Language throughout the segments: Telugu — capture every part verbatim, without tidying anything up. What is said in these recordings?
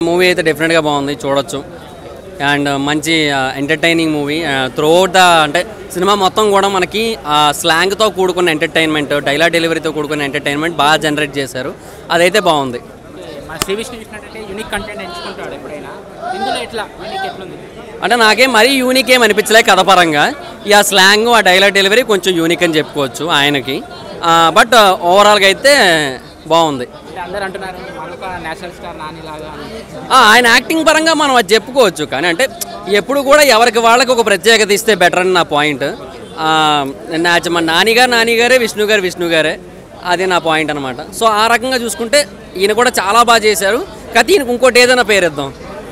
మూవీ అయితే డెఫినెట్గా బాగుంది, చూడొచ్చు. అండ్ మంచి entertaining movie throughout the అంటే సినిమా మొత్తం కూడా మనకి స్లాంగ్తో కూడుకున్న ఎంటర్టైన్మెంట్, డైలాగ్ డెలివరీతో కూడుకున్న ఎంటర్టైన్మెంట్ బాగా జనరేట్ చేశారు. అదైతే బాగుంది. అంటే నాకేం మరీ యూనిక్ ఏం అనిపించలే కథపరంగా. ఈ ఆ స్లాంగ్, ఆ డైలాగ్ డెలివరీ కొంచెం యూనిక్ అని చెప్పుకోవచ్చు ఆయనకి. బట్ ఓవరాల్గా అయితే బాగుంది. ఆయన యాక్టింగ్ పరంగా మనం అది చెప్పుకోవచ్చు, కానీ అంటే ఎప్పుడు కూడా ఎవరికి వాళ్ళకి ఒక ప్రత్యేకత ఇస్తే బెటర్ అని నా పాయింట్. మన నానిగారు నానిగారే, విష్ణు గారు విష్ణు గారే, అది నా పాయింట్ అనమాట. సో ఆ రకంగా చూసుకుంటే ఈయన కూడా చాలా బాగా చేశారు. కథ ఈయనకు ఇంకోటి ఏదైనా పేరిద్దాం.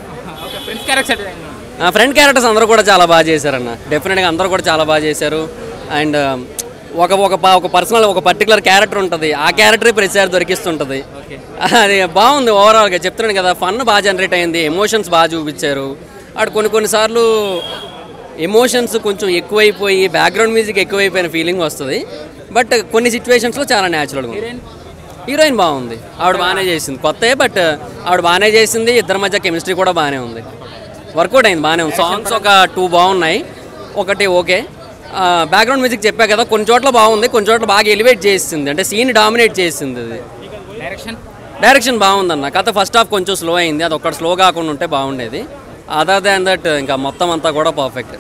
ఫ్రెండ్ క్యారెక్టర్స్ అందరూ కూడా చాలా బాగా చేశారన్న, డెఫినెట్గా అందరూ కూడా చాలా బాగా చేశారు. అండ్ ఒక ఒక ఒక పర్సనల్ ఒక పర్టికులర్ క్యారెక్టర్ ఉంటుంది, ఆ క్యారెక్టరే ప్రతిసారి దొరికిస్తుంటుంది. అది బాగుంది ఓవరాల్గా. చెప్తున్నాను కదా, ఫన్ బాగా జనరేట్ అయింది, ఎమోషన్స్ బాగా చూపించారు. అటు కొన్ని కొన్నిసార్లు ఎమోషన్స్ కొంచెం ఎక్కువైపోయి బ్యాక్గ్రౌండ్ మ్యూజిక్ ఎక్కువైపోయిన ఫీలింగ్ వస్తుంది. బట్ కొన్ని సిచ్యువేషన్స్లో చాలా న్యాచురల్గా ఉంది. హీరోయిన్ బాగుంది, ఆవిడ బాగానే చేసింది. కొత్త బట్ ఆవిడ బాగానే చేసింది. ఇద్దరి మధ్య కెమిస్ట్రీ కూడా బాగానే ఉంది, వర్కౌట్ అయింది, బాగానే ఉంది. సాంగ్స్ ఒక టూ బాగున్నాయి, ఒకటి ఓకే. బ్యాక్గ్రౌండ్ మ్యూజిక్ చెప్పా కదా, కొన్ని చోట్ల బాగుంది, కొన్ని చోట్ల బాగా ఎలివేట్ చేసింది, అంటే సీన్ డామినేట్ చేసింది. అది డైరెక్షన్ డైరెక్షన్ బాగుందన్న. కథ ఫస్ట్ హాఫ్ కొంచెం స్లో అయింది, అది ఒక్కటి స్లో కాకుండా ఉంటే బాగుండేది. అదర్ దాన్ దట్ ఇంకా మొత్తం అంతా కూడా పర్ఫెక్ట్.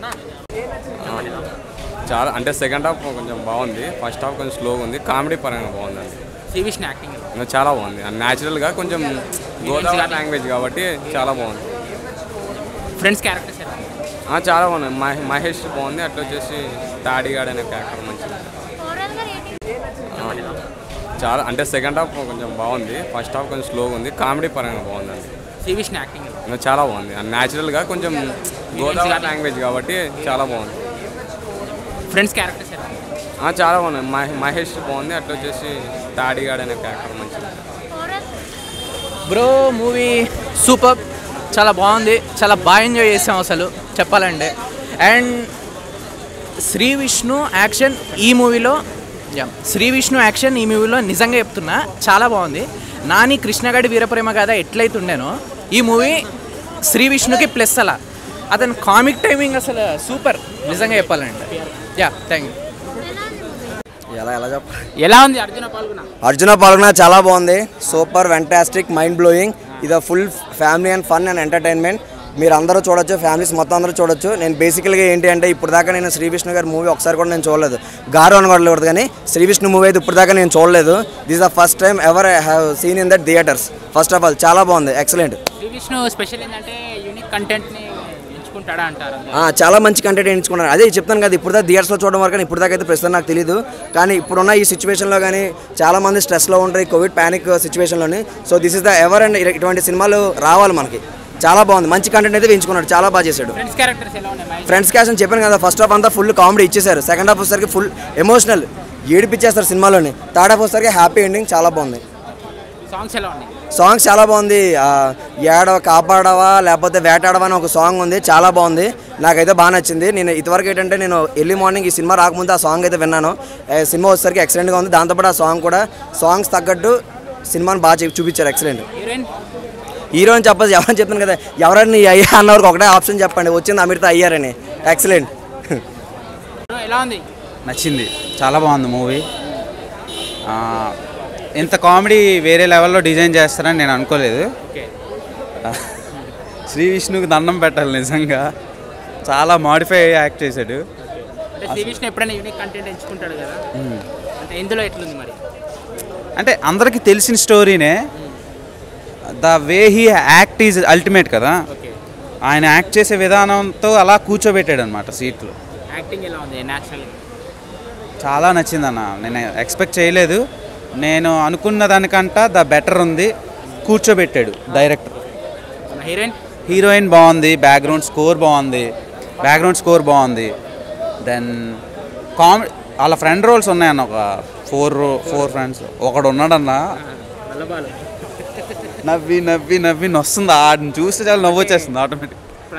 చాలా అంటే సెకండ్ హాఫ్ కొంచెం బాగుంది, ఫస్ట్ హాఫ్ కొంచెం స్లోగా ఉంది. కామెడీ పరంగా బాగుందండి, యాక్టింగ్ చాలా బాగుంది. న్యాచురల్గా కొంచెం గోదావరి లాంగ్వేజ్ కాబట్టి చాలా బాగుంది. ఫ్రెండ్స్ క్యారెక్టర్స్ చాలా బాగున్నాయి. మహే మహేష్ బాగుంది, అట్లా వచ్చేసి తాడిగాడ్ అనే క్యారెక్టర్ మంచిది. చాలా అంటే సెకండ్ హాఫ్ కొంచెం బాగుంది, ఫస్ట్ హాఫ్ కొంచెం స్లోగా ఉంది. కామెడీ పరంగా బాగుందండి, యాక్టింగ్ చాలా బాగుంది. న్యాచురల్గా కొంచెం గోదావరి లాంగ్వేజ్ కాబట్టి చాలా బాగుంది. ఫ్రెండ్స్ క్యారెక్టర్స్ చాలా బాగున్నాయి. మహే మహేష్ బాగుంది, అట్లా వచ్చేసి తాడిగాడ్ అనే క్యారెక్టర్ మంచిది. బ్రో మూవీ సూపర్, చాలా బాగుంది, చాలా బాగా ఎంజాయ్ చేసాం అసలు చెప్పాలంటే. అండ్ శ్రీ విష్ణు యాక్షన్ ఈ మూవీలో శ్రీ విష్ణు యాక్షన్ ఈ మూవీలో నిజంగా చెప్తున్నా చాలా బాగుంది. నాని కృష్ణగాడి వీరప్రేమ గాథ ఎట్లయితే ఉండేనో ఈ మూవీ శ్రీ విష్ణుకి ప్లస్. అలా అతను కామిక్ టైమింగ్ అసలు సూపర్ నిజంగా చెప్పాలంటే. Yeah thank you. ఎలా ఎలా చెప్ప ఎలా ఉంది అర్జున పాల్గొన? అర్జున పాల్గొన చాలా బాగుంది, సూపర్, ఫ్యాంటాస్టిక్, మైండ్ బ్లోయింగ్. ఇది full family and fun and entertainment. మీరు అందరూ చూడొచ్చు, ఫ్యామిలీస్ మొత్తం అందరూ చూడొచ్చు. నేను బేసికల్గా ఏంటి అంటే ఇప్పుడు దాకా నేను శ్రీ విష్ణు గారి మూవీ ఒకసారి కూడా నేను చూడలేదు, గారు అనకూడదు, కానీ శ్రీ విష్ణు మూవీ అయితే ఇప్పుడు దాకా నేను చూడలేదు. This the first time ever I have seen in that theatres. First of all చాలా బాగుంది, ఎక్సలెంట్. శ్రీ విష్ణు స్పెషల్ ఏంటంటే యూనిక్ కంటెంట్ని ఎంచుకుంటాడా అంటారు. చాలా మంచి కంటెంట్ ఎంచుకున్నాను, అదే చెప్తాను కదా. ఇప్పుడు దాకా థియేటర్స్లో చూడడం వరకు ఇప్పుడు దాకా అయితే ప్రస్తుతం నాకు తెలియదు, కానీ ఇప్పుడున్న ఈ సిచ్యువేషన్లో కానీ చాలామంది స్ట్రెస్లో ఉంటారు, కోవిడ్ ప్యానిక్ సిచ్యువేషన్లోని. So this is the ever and ఇటువంటి సినిమాలు రావాలి మనకి. చాలా బాగుంది, మంచి కంటెంట్ అయితే ఎంచుకున్నాడు, చాలా బాగా చేశాడు. ఫ్రెండ్స్ క్యారెక్టర్ చెప్పాను కదా, ఫస్ట్ హాఫ్ అంతా ఫుల్ కామెడీ ఇచ్చేసారు, సెకండ్ హాఫ్ వచ్చేసరికి ఫుల్ ఎమోషనల్ ఏడిపించేస్తారు సినిమాలోని. థర్డ్ హాఫ్ వచ్చేసరికి హ్యాపీ ఎండింగ్, చాలా బాగుంది. సాంగ్స్ చాలా బాగుంది. ఏడవ కాపాడవా లేకపోతే వేటాడవా అని ఒక సాంగ్ ఉంది, చాలా బాగుంది, నాకైతే బాగా నచ్చింది. నేను ఇంతవరకు ఏంటంటే నేను ఎర్లీ మార్నింగ్ ఈ సినిమా రాకముందు ఆ సాంగ్ అయితే విన్నాను. సినిమా వచ్చేసరికి ఎక్సలెంట్గా ఉంది, దాంతోపాటు ఆ సాంగ్ కూడా సాంగ్స్ తగ్గట్టు సినిమాని బాగా చూపించారు, ఎక్సలెంట్. హీరోయిన్ చెప్పదు, ఎవరని చెప్తాను కదా, ఎవరైనా అయ్యా అన్నవరకు ఒకటే ఆప్షన్ చెప్పండి, వచ్చింది అమీర్తో అయ్యారని. ఎక్సలెంట్. నచ్చింది, చాలా బాగుంది మూవీ. ఇంత కామెడీ వేరే లెవెల్లో డిజైన్ చేస్తారని నేను అనుకోలేదు. శ్రీ విష్ణుకి దండం పెట్టాలి నిజంగా, చాలా మాడిఫై యాక్ట్ చేశాడు. అంటే అందరికీ తెలిసిన స్టోరీనే, the way he act is ultimate కదా. ఆయన యాక్ట్ చేసే విధానంతో అలా కూర్చోబెట్టాడు అనమాట సీట్లో. చాలా నచ్చిందన్న, నేను ఎక్స్పెక్ట్ చేయలేదు. నేను అనుకున్న దానికంట ద బెటర్ ఉంది, కూర్చోబెట్టాడు డైరెక్టర్. హీరోయిన్ బాగుంది, బ్యాక్గ్రౌండ్ స్కోర్ బాగుంది, బ్యాక్గ్రౌండ్ స్కోర్ బాగుంది. దెన్ కామెడీ, వాళ్ళ ఫ్రెండ్ రోల్స్ ఉన్నాయన్న, ఒక ఫోర్ ఫోర్ ఫ్రెండ్స్. ఒకడు ఉన్నాడన్న, నవ్వి నవ్వి నవ్వి వస్తుంది, ఆడిని చూస్తే చాలా నవ్వు వచ్చేస్తుంది ఆటోమేటిక్.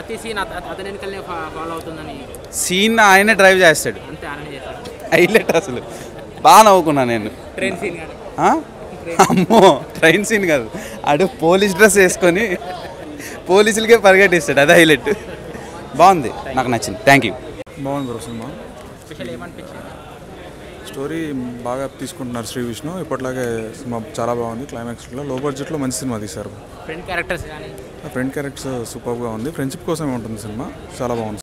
సీన్ ఆయనే డ్రైవ్ చేస్తాడు, హైలైట్ అసలు. బాగా నవ్వుకున్నా నేను. అమ్మో ట్రైన్ సీన్ కాదు, అడు పోలీస్ డ్రెస్ వేసుకొని పోలీసులకే పరిగెట్టిస్తాడు, అదే హైలైట్. బాగుంది, నాకు నచ్చింది. Thank you. బాగుంది బ్రో సినిమా. స్పెషల్ ఏమనిపించింది? స్టోరీ బాగా తీసుకుంటున్నారు శ్రీ విష్ణు, ఇప్పటిలాగే సినిమా చాలా బాగుంది. క్లైమాక్స్లో లో బడ్జెట్లో మంచి సినిమా తీశారు. ఫ్రెండ్ క్యారెక్టర్స్ కానీ ఫ్రెండ్ క్యారెక్టర్స్ సూపర్గా ఉంది. ఫ్రెండ్షిప్ కోసమే ఉంటుంది సినిమా, చాలా బాగుంది.